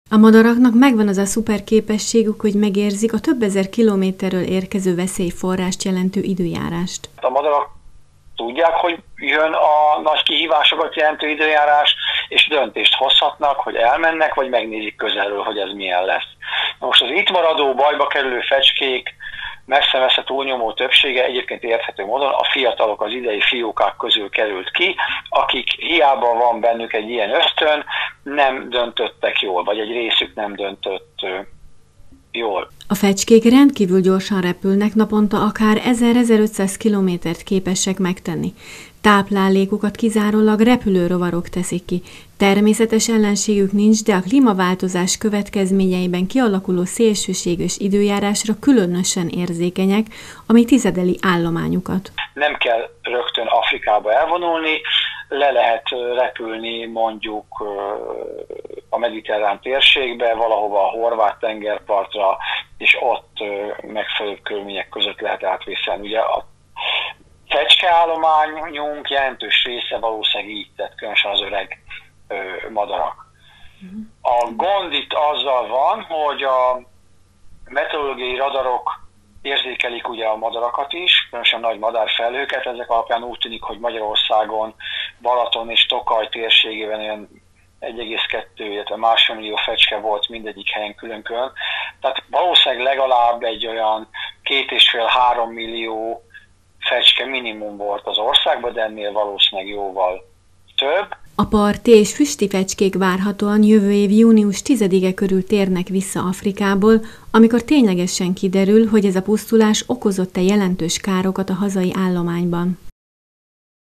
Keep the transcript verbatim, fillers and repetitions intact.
A madaraknak megvan az a szuper képességük, hogy megérzik a több ezer kilométerről érkező veszélyforrást jelentő időjárást. A madarak tudják, hogy jön a nagy kihívásokat jelentő időjárás, és döntést hozhatnak, hogy elmennek, vagy megnézik közelről, hogy ez milyen lesz. Most az itt maradó, bajba kerülő fecskék messze-messze túlnyomó többsége egyébként érthető módon a fiatalok, az idei fiókák közül került ki, akik hiába van bennük egy ilyen ösztön, nem döntöttek jól, vagy egy részük nem döntött jól. A fecskék rendkívül gyorsan repülnek, naponta akár ezer-ezerötszáz kilométert képesek megtenni. Táplálékukat kizárólag repülőrovarok teszik ki. Természetes ellenségük nincs, de a klímaváltozás következményeiben kialakuló szélsőséges időjárásra különösen érzékenyek, ami tizedeli állományukat. Nem kell rögtön Afrikába elvonulni, le lehet repülni mondjuk a mediterrán térségbe, valahova a horvát tengerpartra, és ott megfelelő körülmények között lehet átvészelni. Ugye a fecskeállományunk jelentős része valószínűleg így tett, különösen az öreg ö, madarak. A gond itt azzal van, hogy a meteorológiai radarok érzékelik ugye a madarakat is, különösen nagy madárfelhőket, ezek alapján úgy tűnik, hogy Magyarországon, Balaton és Tokaj térségében olyan egy egész kettő, illetve másfél millió fecske volt mindegyik helyen külön-külön. Tehát valószínűleg legalább egy olyan két és fél három millió fecske minimum volt az országban, de ennél valószínűleg jóval több. A parti és füsti fecskék várhatóan jövő év június tizedike körül térnek vissza Afrikából, amikor ténylegesen kiderül, hogy ez a pusztulás okozott-e jelentős károkat a hazai állományban.